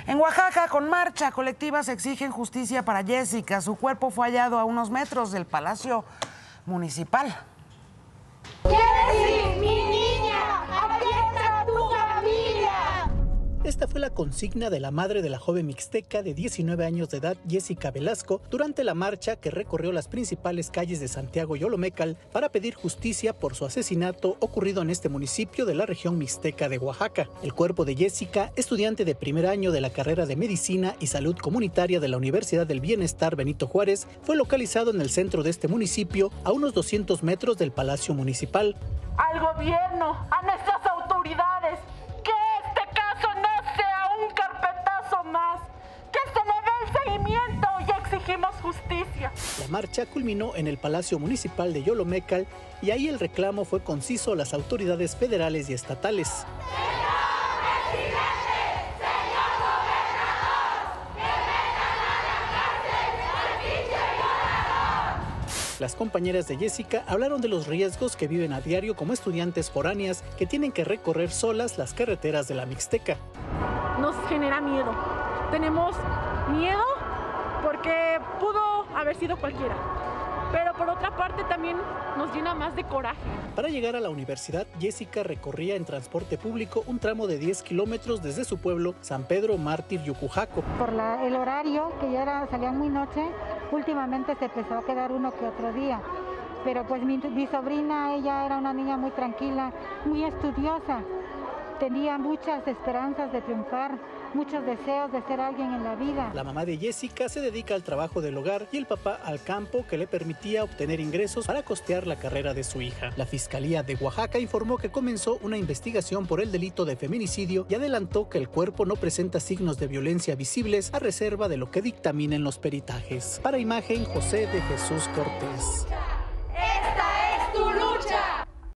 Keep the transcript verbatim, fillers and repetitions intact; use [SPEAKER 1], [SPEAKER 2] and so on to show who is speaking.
[SPEAKER 1] En Oaxaca, con marcha colectiva, se exigen justicia para Jessica. Su cuerpo fue hallado a unos metros del Palacio Municipal.
[SPEAKER 2] ¡Jessy, mi niña! ¡Aquí está tu familia!
[SPEAKER 3] Esta fue la consigna de la madre de la joven mixteca de diecinueve años de edad, Jessica Velasco, durante la marcha que recorrió las principales calles de Santiago y Olomecal para pedir justicia por su asesinato ocurrido en este municipio de la región mixteca de Oaxaca. El cuerpo de Jessica, estudiante de primer año de la carrera de Medicina y Salud Comunitaria de la Universidad del Bienestar Benito Juárez, fue localizado en el centro de este municipio, a unos doscientos metros del Palacio Municipal.
[SPEAKER 4] Al gobierno, a nuestras autoridades, que este caso no sea un carpetazo más, que se le dé el seguimiento y exigimos justicia.
[SPEAKER 3] La marcha culminó en el Palacio Municipal de Yolomecal y ahí el reclamo fue conciso a las autoridades federales y estatales. Las compañeras de Jessica hablaron de los riesgos que viven a diario como estudiantes foráneas que tienen que recorrer solas las carreteras de la Mixteca.
[SPEAKER 4] Nos genera miedo. Tenemos miedo porque pudo haber sido cualquiera. Pero por otra parte también nos llena más de coraje.
[SPEAKER 3] Para llegar a la universidad, Jessica recorría en transporte público un tramo de diez kilómetros desde su pueblo, San Pedro Mártir Yucujaco.
[SPEAKER 5] Por la, el horario, que ya era, salía muy noche, últimamente se empezó a quedar uno que otro día. Pero pues mi, mi sobrina, ella era una niña muy tranquila, muy estudiosa. Tenía muchas esperanzas de triunfar, muchos deseos de ser alguien en la vida.
[SPEAKER 3] La mamá de Jessica se dedica al trabajo del hogar y el papá al campo, que le permitía obtener ingresos para costear la carrera de su hija. La Fiscalía de Oaxaca informó que comenzó una investigación por el delito de feminicidio y adelantó que el cuerpo no presenta signos de violencia visibles a reserva de lo que dictaminen los peritajes. Para Imagen, José de Jesús Cortés.